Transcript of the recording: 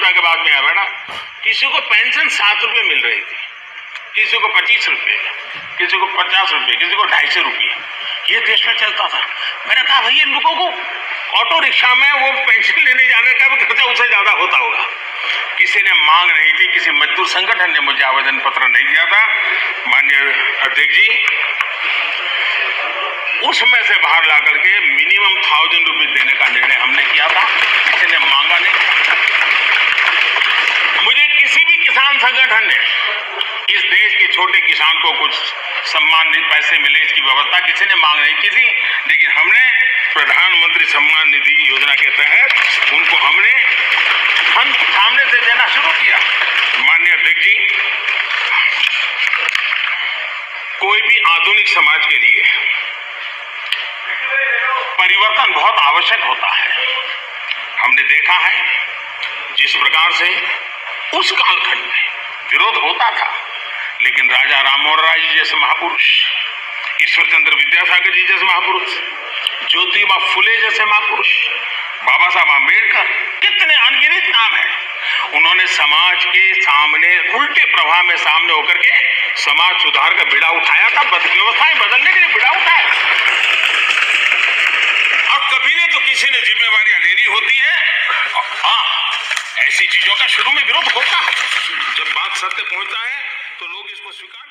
स्वतंत्रता के बाद में आया बेटा, किसी को पेंशन 7 रुपए मिल रही थी, किसी को 25 रुपए, किसी को 50 रुपए, किसी को 250 रुपये, ये देश में चलता था। मैंने कहा भाई इन लोगों को ऑटो रिक्शा में वो पेंशन लेने जाने का भी खर्चा उससे ज्यादा होता होगा। किसी ने मांग नहीं थी, किसी मजदूर संगठन ने मुझे आवेदन पत्र नहीं दिया था। माननीय अध्यक्ष जी, उसमें से बाहर ला करके मिनिमम 1000 रुपये देने का निर्णय हमने किया था, किसी ने मांगा नहीं। मुझे किसी भी किसान संगठन ने इस देश के छोटे किसान को कुछ सम्मान पैसे मिले इसकी व्यवस्था किसी ने मांग नहीं की थी, लेकिन हमने प्रधानमंत्री सम्मान निधि योजना के तहत उनको हमने धन सामने से देना शुरू किया। माननीय अध्यक्ष जी, कोई भी आधुनिक समाज के लिए परिवर्तन बहुत आवश्यक होता है। हमने देखा है जिस प्रकार से उस कालखंड में विरोध होता था, लेकिन राजा राममोहन राय जी जैसे महापुरुष, ईश्वर चंद्र विद्यासागर जी जैसे महापुरुष, ज्योतिबा फुले जैसे महापुरुष, बाबा साहब आम्बेडकर, कितने अनगिनत नाम हैं, उन्होंने समाज के सामने उल्टे प्रवाह में सामने होकर के समाज सुधार का बीड़ा उठाया था, व्यवस्थाएं बदलने के लिए बीड़ा उठाया। अब कभी ने तो किसी ने जिम्मेवारियां लेनी होती है। ऐसी चीजों का शुरू में विरोध होता है, जब बात सत्य पहुंचता है तो लोग इसको स्वीकार